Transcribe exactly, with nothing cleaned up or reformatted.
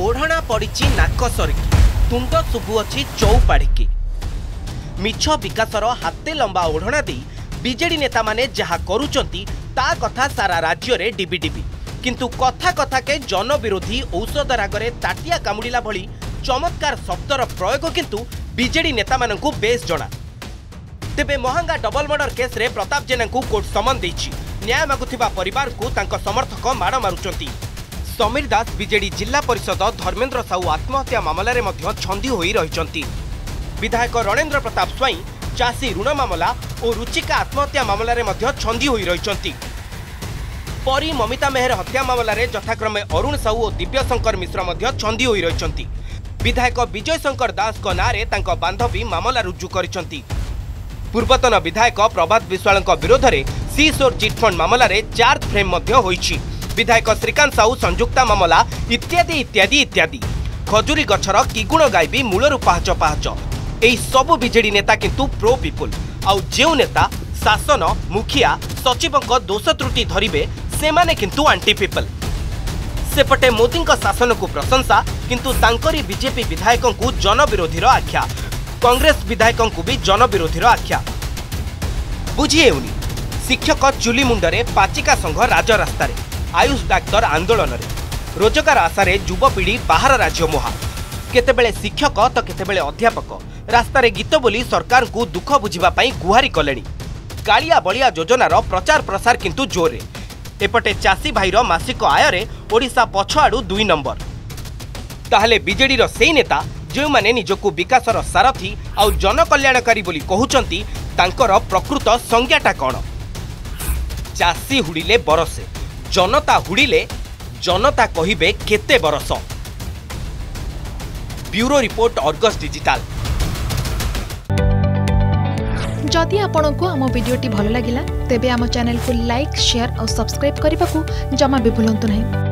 ओढ़णा पड़ी नाक सरकी तुंड शुभुअछि चौपाढ़ी मिछ विकासर हाते लंबा ओढ़णा दे बीजेडी नेता माने जहा करूचंती ता कथा सारा राज्य रे डिबी डिबी किंतु कथा कथा के जन विरोधी औषध रागरे ताटिया कामुड़िला भली चमत्कार शब्दर प्रयोग किंतु बीजेडी नेता मानकु बेस जणा। तेबे महंगा डबल मर्डर केस रे प्रताप जेना को कोर्ट समन देछि न्याय मागुथिबा परिवार को तांको समर्थक माड़ मारुचंती। समीर दास बीजेडी जिला परिषद धर्मेन्द्र साहू आत्महत्या मामला रे मध्य छंदी होई रहिचंती। विधायक रणेन्द्र प्रताप स्वाई चाषी ऋण मामला और रुचिका आत्महत्या मामला रे मध्य छंदी होई रहिचंती। परी ममिता मेहर हत्या मामला रे यथाक्रमे अरुण साहू और दिव्यशंकर मिश्र मध्य छंदी होई रहिचंती। विधायक विजय शंकर दास को नारे तांको बांधवी मामला रुजु करिसंती। पूर्वतन विधायक प्रभात विश्वाल विरोध में सीसोर चिटफंड मामला रे चार्ज फ्रेम मध्य होईछि। विधायक श्रीकांत साहू संयुक्ता मामला इत्यादि इत्यादि इत्यादि खजुरी गछर किगुण गायबी मूलरू पाहच पाहच एई सबु बीजेडी नेता किंतु प्रो पीपुल आउ जेउ नेता शासन मुखिया सचिवक दोष त्रुटि धरिबे सेमाने किंतु आंटी पीपल। सेपटे मोदी शासन को प्रशंसा किंतु तांकरी बीजेपी विधायकों को जन विरोधी आख्या कांग्रेस विधायकों को भी जन विरोधी आख्या बुझीउनी। शिक्षक चुली मुंडरे पाचिका संघ राजरास्तार आयुष डाक्तर आंदोलन रे रोजगार आशारे युवपीढ़ी बाहर राज्य मुहा केतेबेले शिक्षक तो केतेबेले अध्यापक रास्तारे गीत बोली सरकार को दुख बुझिबा पई गुहारी कलेनी। कालिया बलिया योजनार प्रचार प्रसार किंतु जोरे एपटे चाषी भाईर मासिक आय ओडिशा पछआडू दुई नंबर। ताहले बीजेडी रो सेई नेता जो माने निजको विकासर सारथी आउ जनकल्याणकारी बोली कहउचंती तांकर प्रकृत संज्ञाटा कौन। चाषी हुड़िले बरसे जनता हुड़िले जनता कहिबे केते बरस। Bureau report Argus digital. जदि आपंक आम भिडी भल लगा तेब आम चैनल को लाइक शेयर और सब्सक्राइब करने को जमा भी भूलु नहीं।